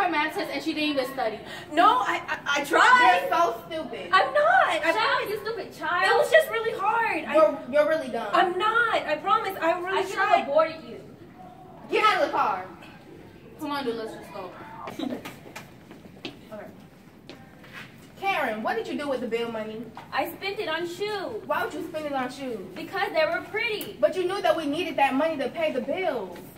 her math test and she didn't even study. No, I tried. You're so stupid. I'm not. Child, you stupid child. It was just really hard. You're really dumb. I'm not. I promise. I really I should have tried. aborted you. Get out of the car. Come on, dude, let's just go. Okay. Karen, what did you do with the bill money? I spent it on shoes. Why would you spend it on shoes? Because they were pretty. But you knew that we needed that money to pay the bills.